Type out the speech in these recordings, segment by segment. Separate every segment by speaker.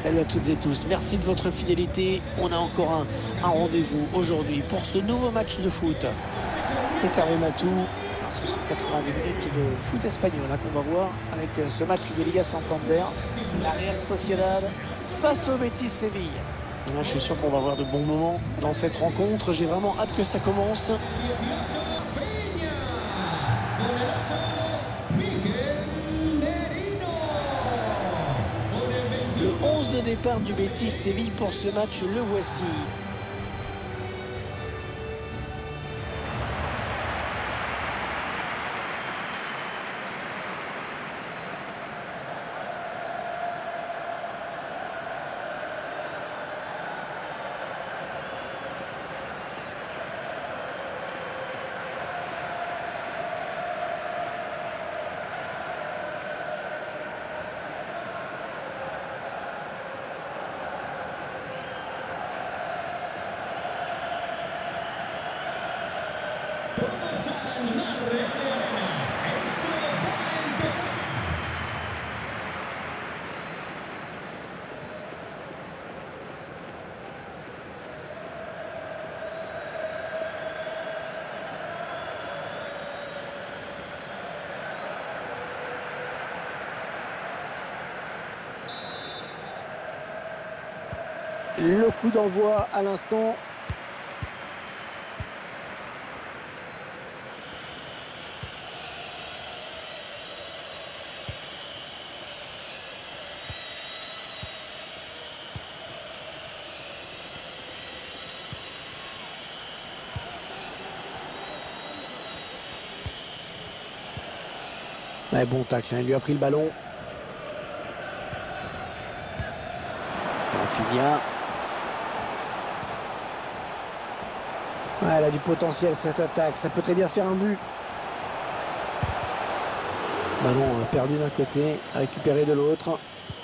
Speaker 1: Salut à toutes et tous, merci de votre fidélité. On a encore un rendez-vous aujourd'hui pour ce nouveau match de foot. C'est Hervé Matou. Ce sont 90 minutes de foot espagnol qu'on va voir avec ce match de Liga Santander. La Real Sociedad face au Betis Séville. Là, je suis sûr qu'on va avoir de bons moments dans cette rencontre. J'ai vraiment hâte que ça commence. Le 11 de départ du Betis Séville pour ce match, le voici. Le coup d'envoi à l'instant. Ouais, bon tacle, il lui a pris le ballon. Rafinha. Ouais, elle a du potentiel cette attaque, ça peut très bien faire un but. Ballon perdu d'un côté, récupéré de l'autre.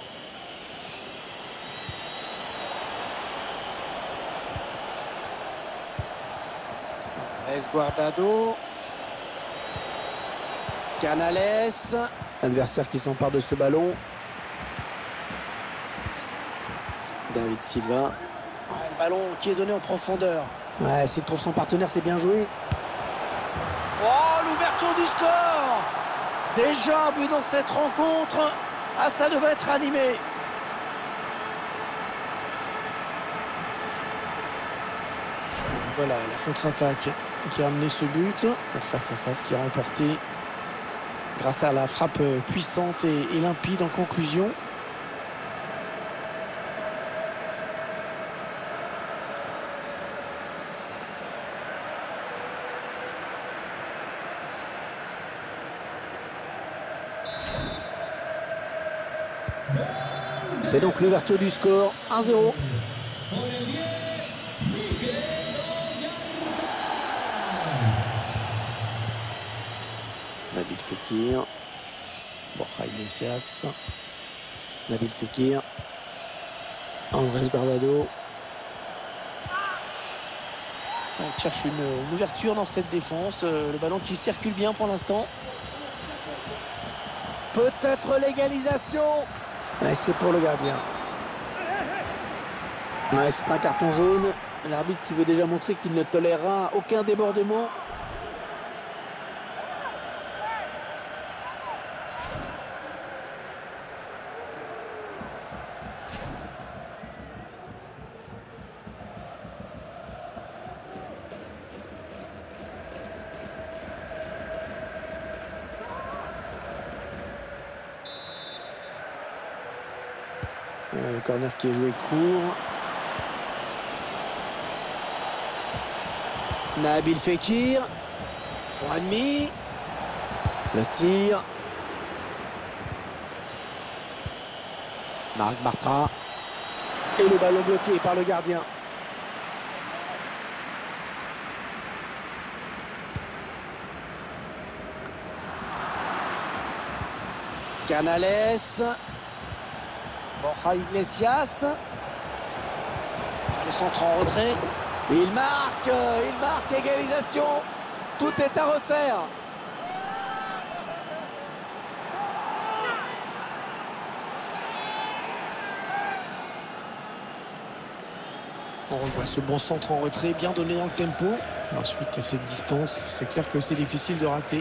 Speaker 1: Guardado. Canales. Adversaire qui s'empare de ce ballon. David Silva. Ouais, le ballon qui est donné en profondeur. Ouais, s'il trouve son partenaire, c'est bien joué. Oh, l'ouverture du score! Déjà un but dans cette rencontre. Ah, ça devait être animé. Voilà, la contre-attaque qui a amené ce but. Cette face-à-face qui a remporté grâce à la frappe puissante et limpide en conclusion. C'est donc l'ouverture du score, 1-0. Nabil Fekir. Borja Iglesias. Nabil Fekir. Andrés Guardado. On cherche une ouverture dans cette défense. Le ballon qui circule bien pour l'instant. Peut-être l'égalisation. Ouais, c'est pour le gardien. Ouais, c'est un carton jaune. L'arbitre qui veut déjà montrer qu'il ne tolérera aucun débordement. Le corner qui est joué court. Nabil Fekir. Juanmi. Le tir. Marc Bartra. Et le ballon bloqué par le gardien. Canales. Borja Iglesias. Le centre en retrait. Il marque, égalisation. Tout est à refaire. On revoit ce bon centre en retrait, bien donné dans le tempo. Ensuite, à cette distance, c'est clair que c'est difficile de rater.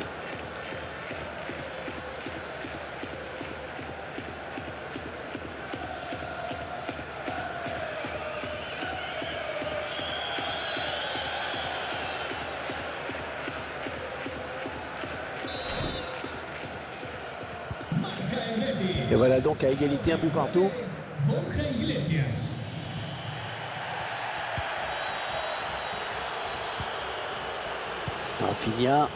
Speaker 1: Et voilà donc à égalité, un but partout. Rafinha.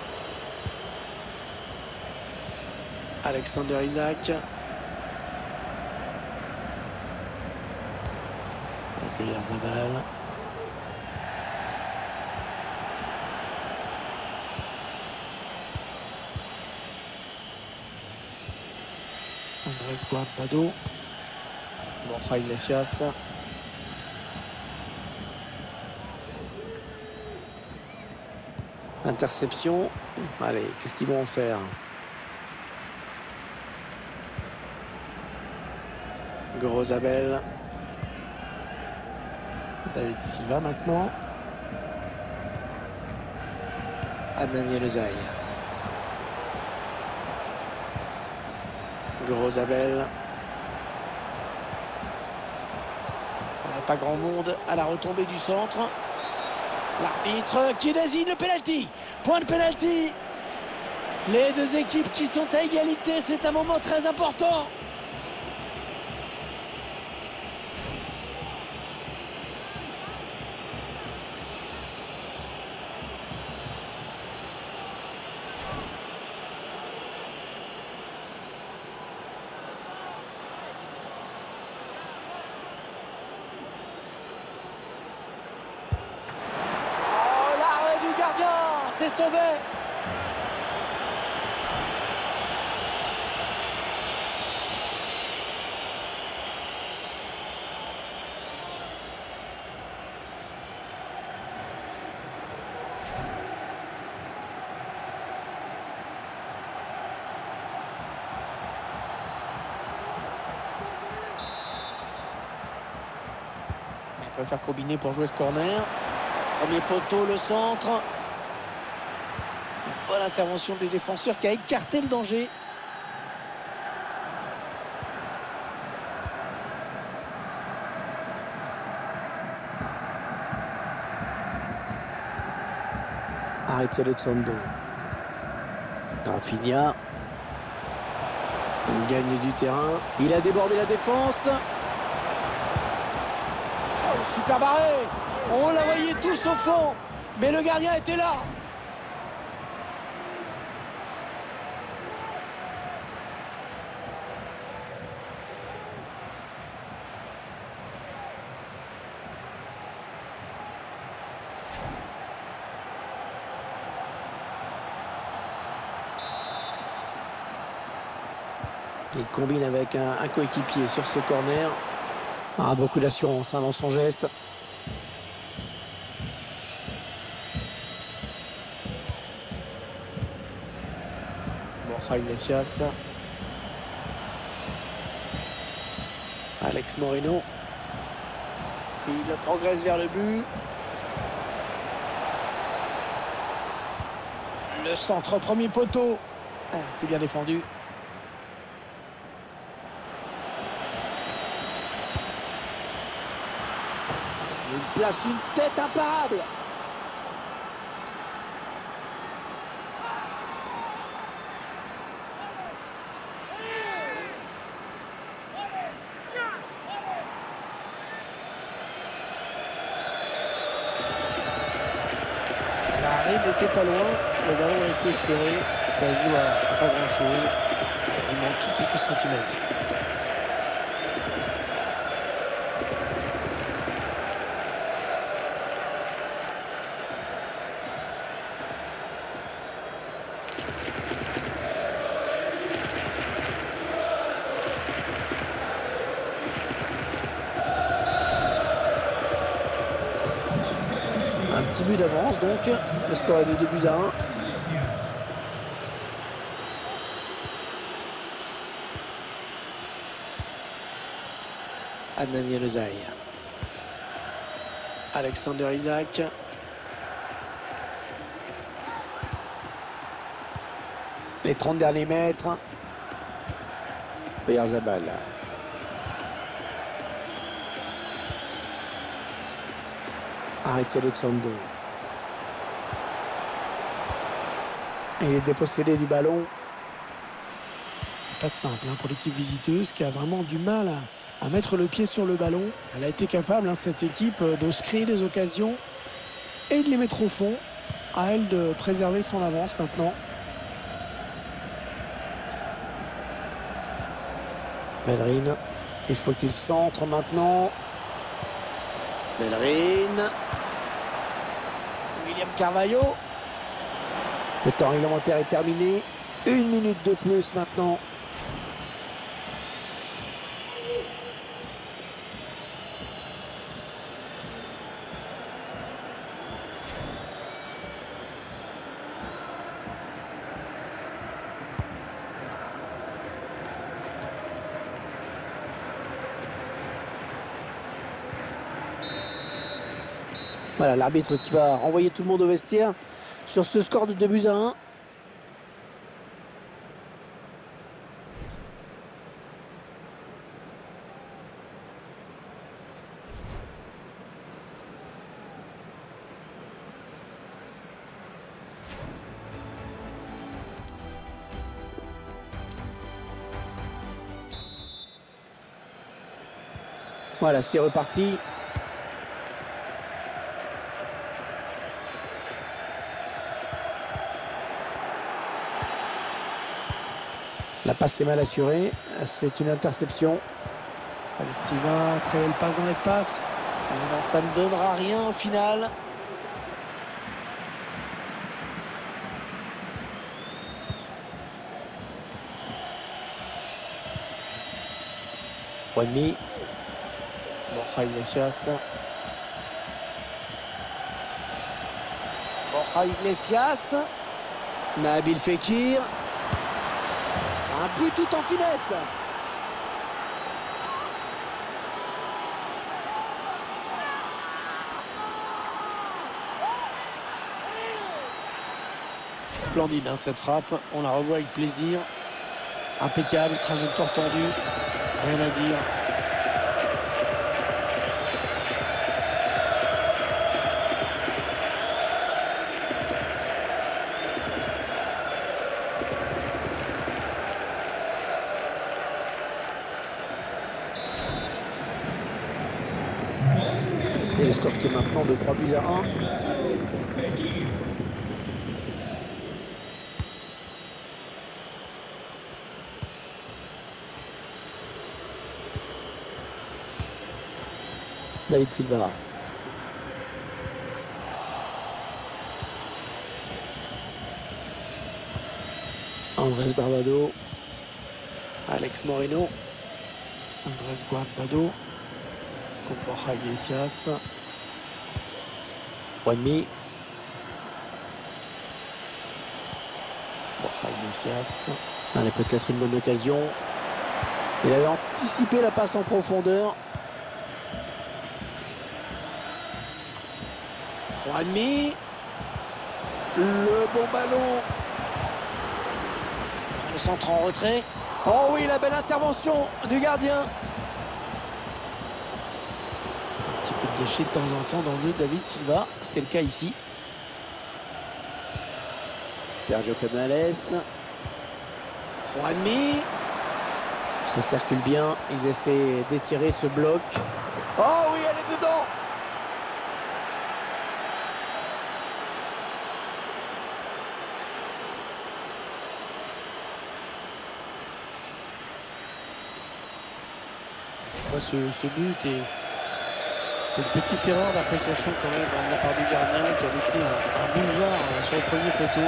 Speaker 1: Alexander Isak. Oyarzabal. Andrés Guardado. Borja Iglesias. Interception. Allez, qu'est-ce qu'ils vont en faire? Grosabel. David Silva maintenant. Daniel Ezaï. Grosabel. Pas grand monde à la retombée du centre. L'arbitre qui désigne le pénalty. Point de pénalty. Les deux équipes qui sont à égalité, c'est un moment très important. C'est sauvé. Il préfère combiner pour jouer ce corner. Premier poteau, le centre. Bonne intervention du défenseur qui a écarté le danger. Arrêtez le Tsondo. Rafinha. Il gagne du terrain. Il a débordé la défense. Oh, super barré. On la voyait tous au fond. Mais le gardien était là. Il combine avec un coéquipier sur ce corner. Ah, beaucoup d'assurance dans son geste. Borja Iglesias. Alex Moreno. Il progresse vers le but. Le centre, premier poteau. Ah, c'est bien défendu. Il place une tête imparable. L'arrêt n'était pas loin. Le ballon a été effleuré. Ça joue à pas grand chose. Il manque quelques centimètres. Un petit but d'avance donc, le score est de 2-1. Daniel Ezaï. Alexander Isaac. Les 30 derniers mètres. Oyarzabal. Arrêtez le Tsando. Et il est dépossédé du ballon. Pas simple pour l'équipe visiteuse qui a vraiment du mal à mettre le pied sur le ballon. Elle a été capable, cette équipe, de se créer des occasions et de les mettre au fond. À elle de préserver son avance maintenant. Bellerin, il faut qu'il centre maintenant. Bellerin. William Carvalho. Le temps réglementaire est terminé. 1 minute de plus maintenant. Voilà l'arbitre qui va renvoyer tout le monde au vestiaire sur ce score de 2-1. Voilà, c'est reparti. La passe est mal assurée. C'est une interception. David Silva, très belle passe dans l'espace. Non, ça ne donnera rien au final. Juanmi. Borja Iglesias. Borja Iglesias. Nabil Fekir. Un but tout en finesse. Splendide cette frappe. On la revoit avec plaisir. Impeccable, trajectoire tendue. Rien à dire. Et le score qui est maintenant de 3-1. David Silva. Andrés Guardado. Alex Moreno. Andrés Guardado. Pour Borja Iglesias. Juanmi. Borja Iglesias. Allez, peut-être une bonne occasion. Il avait anticipé la passe en profondeur. Juanmi. Le bon ballon. Le centre en retrait. Oh oui, la belle intervention du gardien. Déchet de temps en temps dans le jeu de David Silva. C'était le cas ici. Sergio Canales. Juanmi. Ça circule bien. Ils essaient d'étirer ce bloc. Oh oui, elle est dedans. On voit ce but et cette petite erreur d'appréciation quand même de la part du gardien qui a laissé un boulevard sur le premier poteau.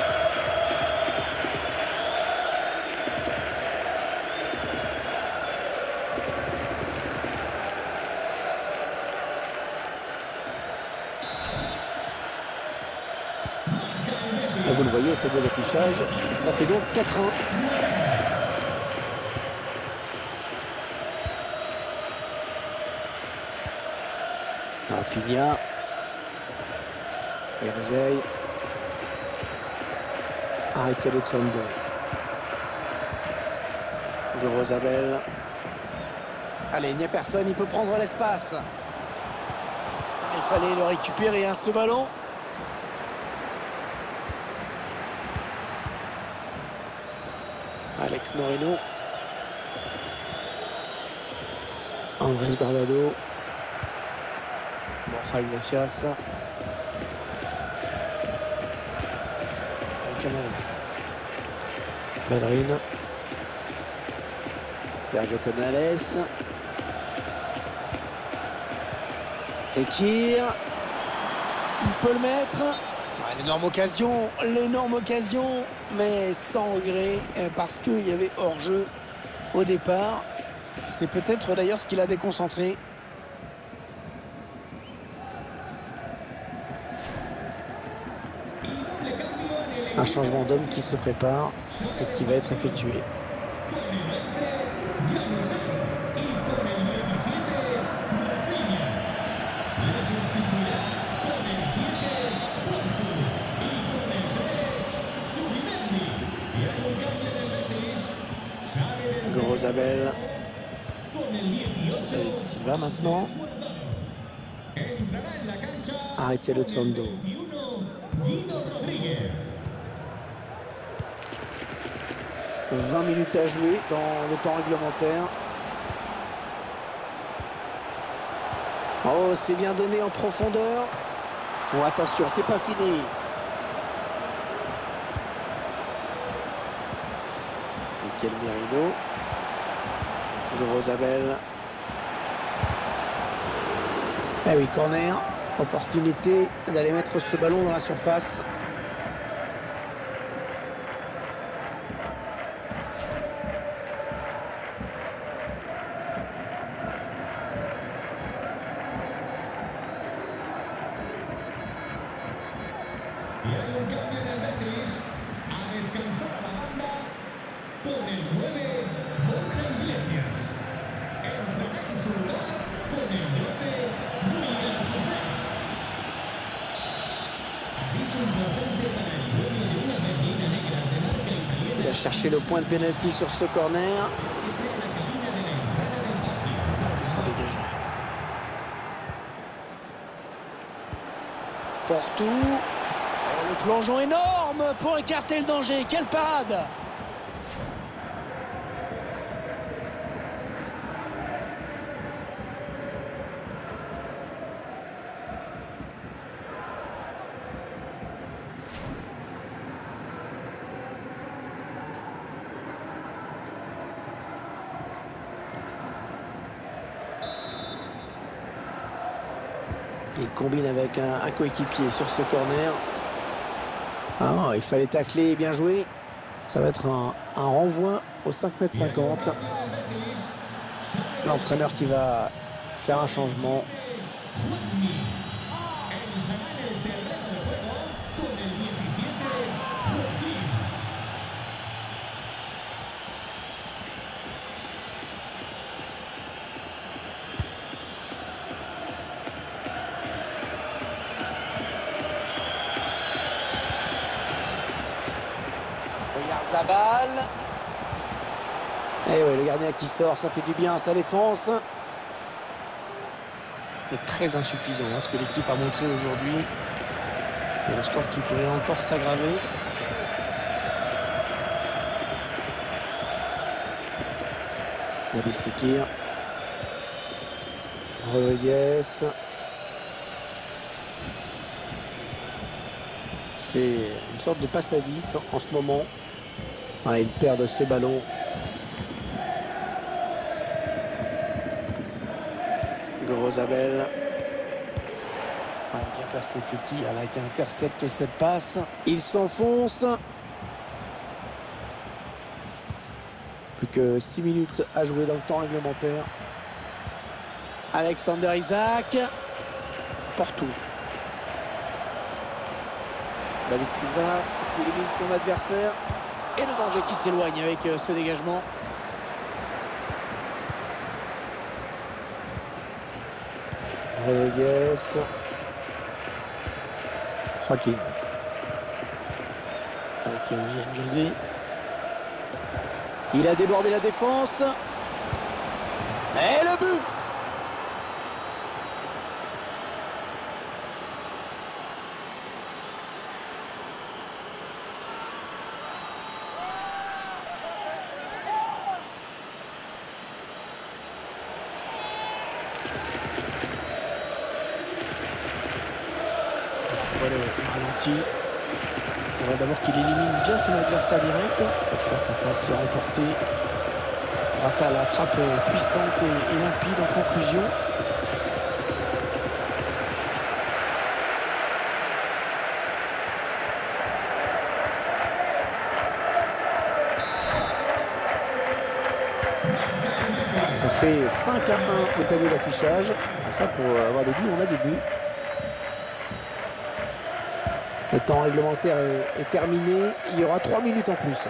Speaker 1: Et vous le voyez au tableau d'affichage, ça fait donc 4-1. Rafinha. Januzaj. Arrêtez le Tsondo. Grosabel. Allez, il n'y a personne, il peut prendre l'espace. Il fallait le récupérer, hein, ce ballon. Alex Moreno. Andrés Guardado. Borja Iglesias. Canales. Bellerin. Sergio Canales. Fekir. Il peut le mettre. L'énorme occasion, mais sans regret, parce qu'il y avait hors-jeu au départ. C'est peut-être d'ailleurs ce qui l'a déconcentré. Un changement d'homme qui se prépare et qui va être effectué. Grosabel. David Silva maintenant. Arrêtez le Tsondo. 20 minutes à jouer dans le temps réglementaire. Oh, c'est bien donné en profondeur. Oh, attention, c'est pas fini. Mikel Merino. Grosabel. Eh oui, corner. Opportunité d'aller mettre ce ballon dans la surface. Il a cherché le point de pénalty sur ce corner. Il sera dégagé. Porto. Oh, le plongeon énorme pour écarter le danger. Quelle parade! Il combine avec un coéquipier sur ce corner. Ah, il fallait tacler, bien joué. Ça va être un renvoi au 5,50 m. L'entraîneur qui va faire un changement. Zabal. Et oui, le gardien qui sort, ça fait du bien à sa défense. C'est très insuffisant ce que l'équipe a montré aujourd'hui. Et le score qui pourrait encore s'aggraver. Nabil Fekir. Rodriguez. C'est une sorte de passe à 10 en ce moment. Ah, ils perdent ce ballon. Grosabel. Ah, bien placé Fekir là qui intercepte cette passe. Il s'enfonce. Plus que 6 minutes à jouer dans le temps réglementaire. Alexander Isak. Porto. David Silva qui élimine son adversaire. Et le danger qui s'éloigne avec ce dégagement. Rodriguez. Joaquin. Avec William José. Il a débordé la défense. Et le but! Voilà le ralenti. On voit d'abord qu'il élimine bien son adversaire direct. Quel face-à-face qui est remporté grâce à la frappe puissante et limpide en conclusion. Ça fait 5-1 au tableau d'affichage. Ça, pour avoir des buts, on a des buts. Le temps réglementaire est terminé. Il y aura 3 minutes en plus.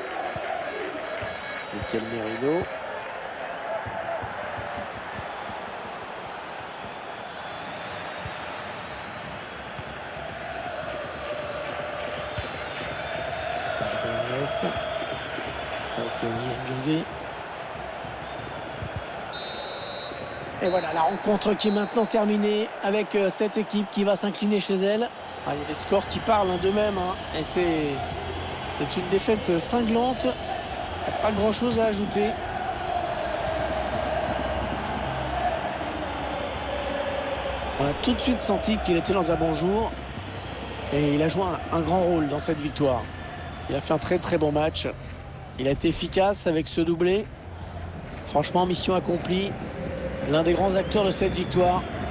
Speaker 1: Mikel Merino. Sergio Canales. Avec William José. Et voilà, la rencontre qui est maintenant terminée avec cette équipe qui va s'incliner chez elle. Ah, il y a des scores qui parlent d'eux-mêmes. Et c'est une défaite cinglante. Il n'y a pas grand-chose à ajouter. On a tout de suite senti qu'il était dans un bon jour. Et il a joué un grand rôle dans cette victoire. Il a fait un très très bon match. Il a été efficace avec ce doublé. Franchement, mission accomplie. L'un des grands acteurs de cette victoire.